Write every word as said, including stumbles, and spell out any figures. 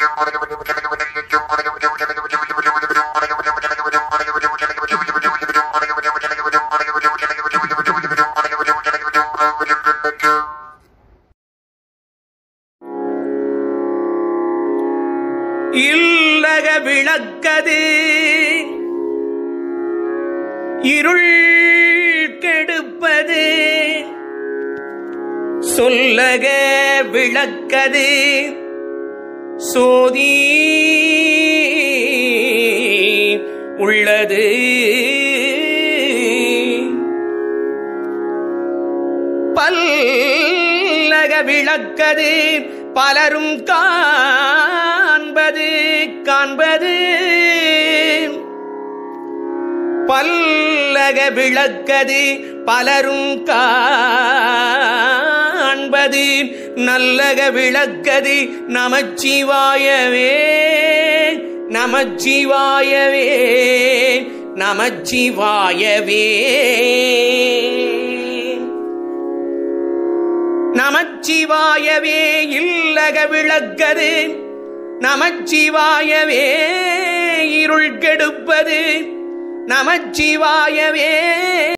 இல்லக விளக்கது இருள் கெடுப்பது சொல்லக விளக்கது சோதி உள்ளது பல்லக விளக்கது பலரும் காண்பது காண்பது பல்லக விளக்கது பலரும் காண்பது நல்லக விளக்கது நமச்சிவாயவே நமச்சிவாயவே நமச்சிவாயவே நமச்சிவாயவே இல்லக விளக்கது நமச்சிவாயவே இருள் கெடுப்பது நமச்சிவாயவே